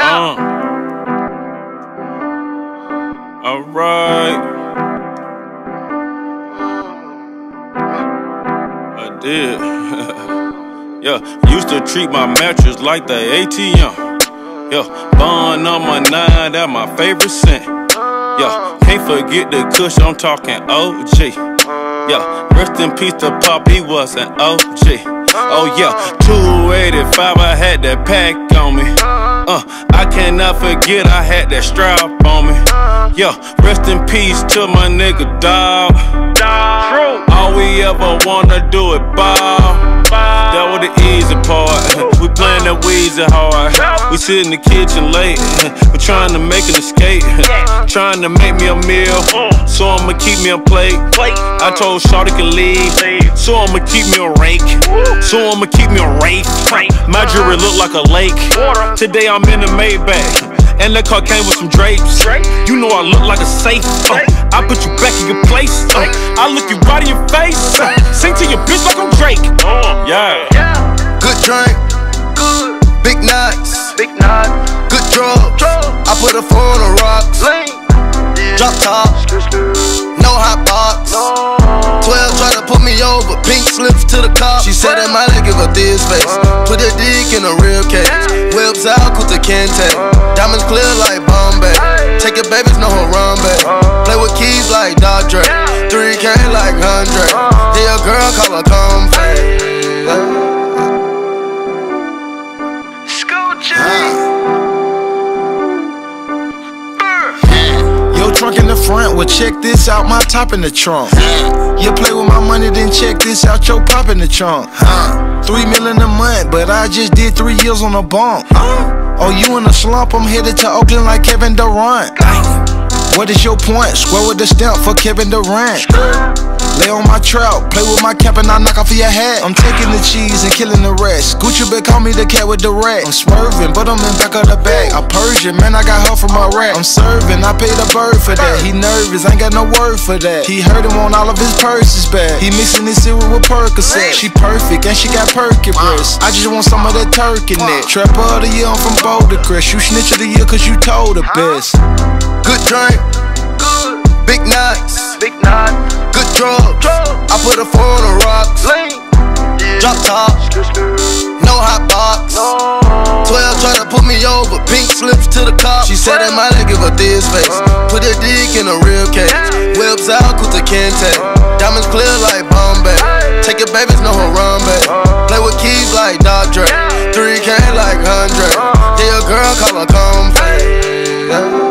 Alright. I did. Yeah, used to treat my mattress like the ATM. Yeah, bun number 9, that my favorite scent. Yeah, can't forget the kush, I'm talking OG. Yeah, rest in peace to Pop, he was an OG. Oh yeah, 285, I had that pack on me. I cannot forget I had that strap on me. Yeah, rest in peace to my nigga dog. All we ever wanna do is ball. That was the easy part. We playing that Weezy hard. We sit in the kitchen late. We trying to make an escape. Trying to make me a meal, so I'ma keep me a plate. I told Shawty can leave, so I'ma keep me a rake. So I'ma keep me a rake. My jewelry look like a lake. Today I'm in the Maybach, and the car came with some drapes. You know I look like a safe. I put you back in your place. I look you right in your face. Sing to your bitch like I'm Drake. Yeah. Good drink, good. Big nuts, good drugs. I put a 4 on the rocks. Drop top, no hot box. 12 try to put me over, pink slips to the cop. She said that might give her this face. Put a dick in a rib cage. Whips out, Kuta Kente. Diamonds clear like Bombay. Take your babies, no Harambe. Play with keys like Dr. 3K like 100. Yeah, your girl call her comfy. Yo, trunk in the front, well check this out, my top in the trunk. You play with my money, then check this out, your pop in the trunk. 3 million a month, but I just did 3 years on a bump. Oh, you in a slump, I'm headed to Oakland like Kevin Durant. What is your point? Square with the stamp for Kevin Durant. Lay on my trout, play with my cap and I knock off your hat. I'm taking the cheese and killing the rest. Gucci been call me the cat with the rat. I'm swerving, but I'm in back of the bag. I Persian, man, I got her from Iraq. I'm serving, I paid a bird for that. He nervous, ain't got no word for that. He heard him on all of his purses back. He mixing his cereal with Percocet. She perfect and she got perky breasts. I just want some of that turkey neck. Trapper of the year, I'm from Boulder Crest. You snitch of the year cause you told the best. Good drink, good. Big nuts, good drugs. I put a 4 on the rocks. Drop top, no hot box. 12 try to put me over, pink slips to the cop. She said that might give her this face. Put a dick in a rib cage. Whips out, Kuta Kente. Diamonds clear like Bombay. Take your babies, no Harambe. Play with keys like Dr. 3K like 100. Yeah, your girl call her comfy.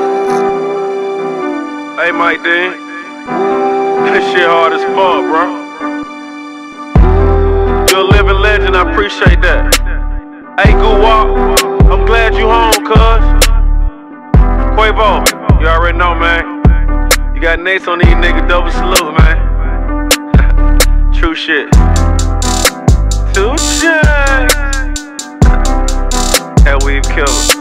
Hey, Mike D, this shit hard as fuck, bro. You're a living legend, I appreciate that. Hey, Guwap, I'm glad you home, cuz. Quavo, you already know, man. You got Nates on these niggas, double salute, man. True shit. Touche. Hell, we've killed him.